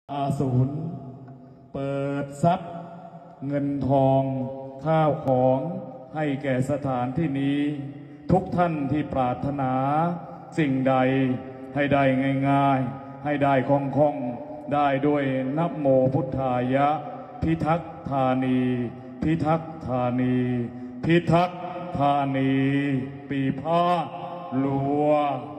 อาสูรเปิดทรัพย์เงินทองข้าวของให้แก่สถานที่นี้ทุกท่านที่ปรารถนาสิ่งใดให้ได้ง่ายๆให้ได้คล่องๆได้ด้วยนะโมพุทธายะพิทักษ์ธานีพิทักษ์ธานีพิทักษ์ธานีปีพาทลัว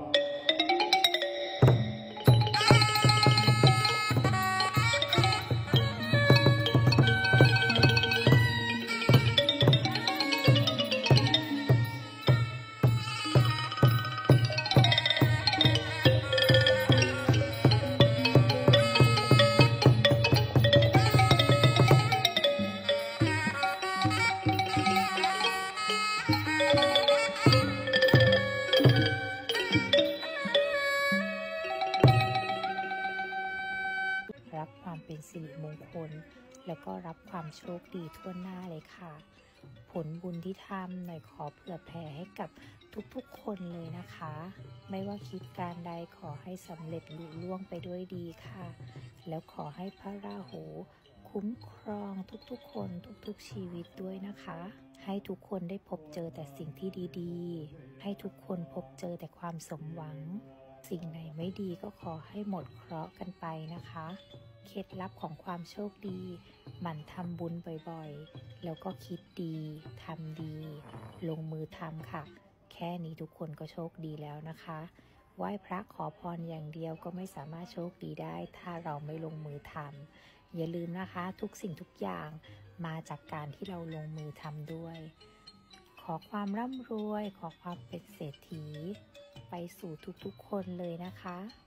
รับความเป็นสิริมงคลแล้วก็รับความโชคดีทั่วหน้าเลยค่ะผลบุญที่ทำหน่อยขอเผื่อแผ่ให้กับทุกๆคนเลยนะคะไม่ว่าคิดการใดขอให้สำเร็จลุล่วงไปด้วยดีค่ะแล้วขอให้พระราหูคุ้มครองทุกๆคนทุกๆชีวิตด้วยนะคะให้ทุกคนได้พบเจอแต่สิ่งที่ดีๆให้ทุกคนพบเจอแต่ความสมหวังสิ่งไหนไม่ดีก็ขอให้หมดเคราะห์กันไปนะคะเคล็ดลับของความโชคดีหมั่นทำบุญบ่อยๆแล้วก็คิดดีทำดีลงมือทำค่ะแค่นี้ทุกคนก็โชคดีแล้วนะคะไหว้พระขอพรอย่างเดียวก็ไม่สามารถโชคดีได้ถ้าเราไม่ลงมือทำอย่าลืมนะคะทุกสิ่งทุกอย่างมาจากการที่เราลงมือทำด้วยขอความร่ำรวยขอความเป็นเศรษฐีไปสู่ทุกๆคนเลยนะคะ